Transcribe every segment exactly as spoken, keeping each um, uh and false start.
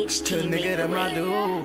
To a nigga that my dude.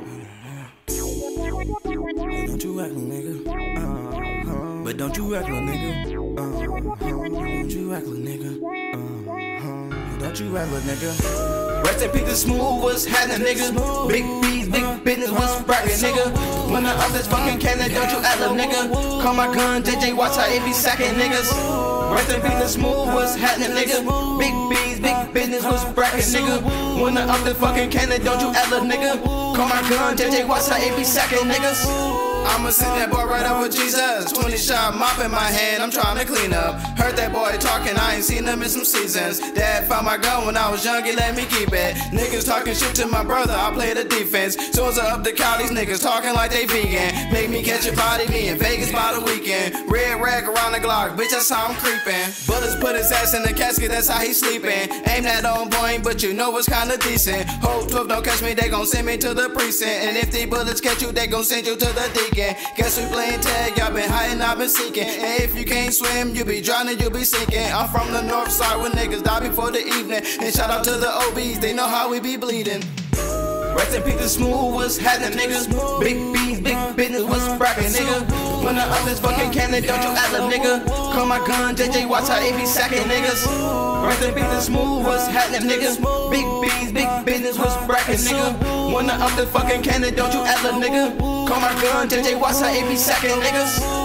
Don't you act like nigga. Uh-huh. But don't you act like nigga. Uh-huh. Don't you act like nigga. Uh-huh. Don't you act like nigga. Rest in peace, the smooth was happening, nigga. Big B's, big business was bragging, nigga. When I up this fucking cannon, don't you act like nigga. Call my gun, J J, watch how it be sacking niggas. Rest in peace, the smooth was happening, nigga. Big B's, big business was bragging, nigga. When I up this fucking cannon, don't you act like nigga. Call my gun, J J, watch how it be sacking niggas. I'ma send that boy right up with Jesus. twenty shot mop in my hand, I'm trying to clean up. Heard that boy talking, I ain't seen him in some seasons. Dad found my gun when I was young, he let me keep it. Niggas talking shit to my brother, I play the defense. Soon as I up the cow, these niggas talking like they vegan. Make me catch a body, me in Vegas by the weekend. Red rag around the Glock, bitch, that's how I'm creeping. Bullets put his ass in the casket, that's how he sleeping. Aim that on point, but you know it's kinda decent. Hope twelve don't catch me, they gon' send me to the precinct. And if these bullets catch you, they gon' send you to the deacon. Guess we playing tag, y'all been high and I've been seeking. And if you can't swim, you be drowning, you be sinking. I'm from the north side where niggas die before the evening. And shout out to the O Bs, they know how we be bleeding. Rest in peace, the smooth was happening, niggas. Big B's, big business was bragging, nigga. When I up this fucking cannon, don't you act like nigga. Call my gun, J J, watch how it be sacking niggas. Rest in peace, the smooth was happening, niggas. Big B's, big business was bragging, nigga. When I up this fucking cannon, don't you act like nigga. Call my gun, J J, watch how it be sacking niggas.